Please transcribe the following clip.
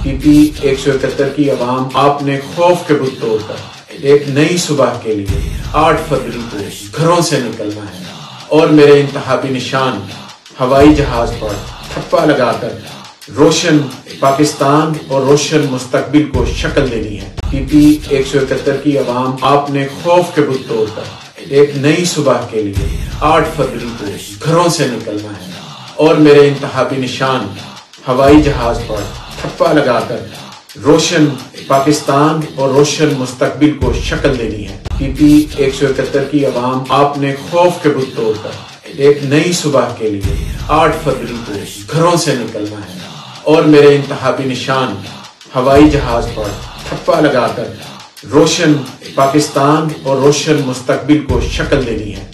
PP 171 की आवाम, आपने खौफ के बुत तोड़कर एक नई सुबह के लिए 8 फरवरी को घरों से निकलना है और मेरे इंतहाबी निशान हवाई जहाज पर ठप्पा लगाकर रोशन पाकिस्तान और रोशन मुस्तकबिल को शक्ल देनी है। PP 171 की आवाम, आपने खौफ के बुत तोड़कर एक नई सुबह के लिए 8 फरवरी को घरों से निकलना है और मेरे इंतहाबी निशान हवाई जहाज पर ठप्पा लगाकर रोशन पाकिस्तान और रोशन मुस्तकबिल को शक्ल देनी है। PP 171 की आवाम, आपने खौफ के बुत तोड़कर एक नई सुबह के लिए 8 फरवरी को घरों से निकलना है और मेरे इंतहाबी निशान हवाई जहाज पर ठप्पा लगाकर रोशन पाकिस्तान और रोशन मुस्तकबिल को शक्ल देनी है।